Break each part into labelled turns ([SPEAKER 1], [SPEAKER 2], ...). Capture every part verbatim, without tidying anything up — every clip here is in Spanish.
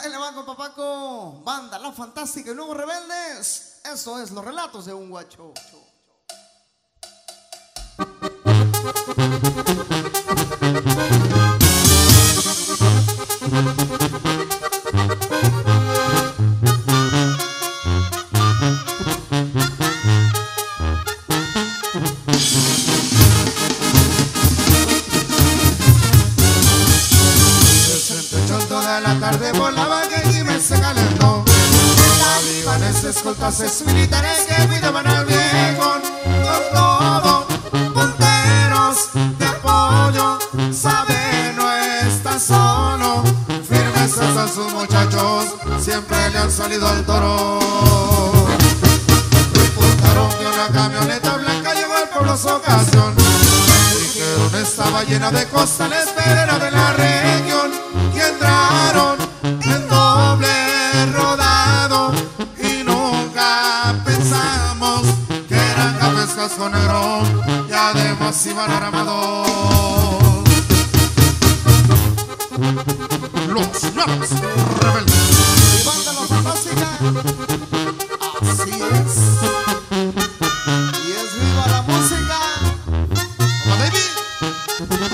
[SPEAKER 1] Ahí le va con Papaco, banda La Fantástica y Nuevos Rebeldes. Eso es Los Relatos de un Guacho.
[SPEAKER 2] Toda la tarde volaba que y me se calentó. Talibanes, escoltas militares que cuidaban al viejo. Con todo, punteros de apoyo. Sabe, no está solo. Firmes a sus muchachos, siempre le han salido al toro. Reportaron que una camioneta blanca llegó al pueblo su ocasión. Dijeron estaba llena de costales, pero era de la región. Y entraron en doble rodado y nunca pensamos que eran cafés casco negro y además iban armados. Los Nuevos Rebeldes.
[SPEAKER 1] Y banda La Fantástica. Así es. Y es viva la música.
[SPEAKER 2] ¡Hola, David!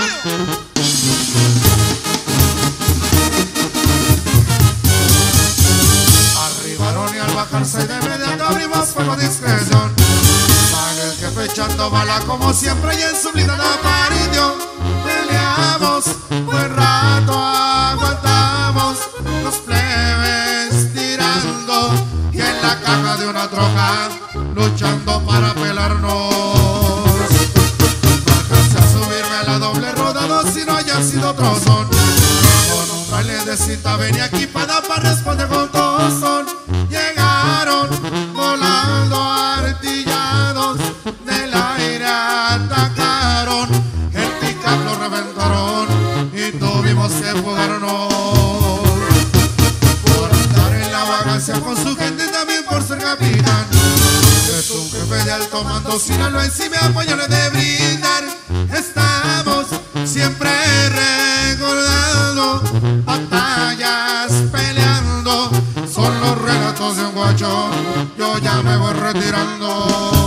[SPEAKER 2] Arribaron y al bajarse de inmediato abrimos fuego de discreción. Sale el jefe echando bala como siempre y en su blindada aparición. Peleamos, buen rato aguantamos, los plebes tirando y en la caja de una troca luchando para pelarnos. Bájase a subirme a la doble rodado si no haya sido otro son. Con un baile de cinta venía equipada para responder con todo son. Llegaron volando artillados, del aire atacaron, el pick-up lo reventaron y tuvimos que fugarnos. Por andar en la vagancia con su gente y también por ser capitán. Es un jefe de alto mando, Sinaloa encima apoyarle de brindar. Estamos siempre recordando batallas peleando. Son los relatos de un guacho, yo ya me voy retirando.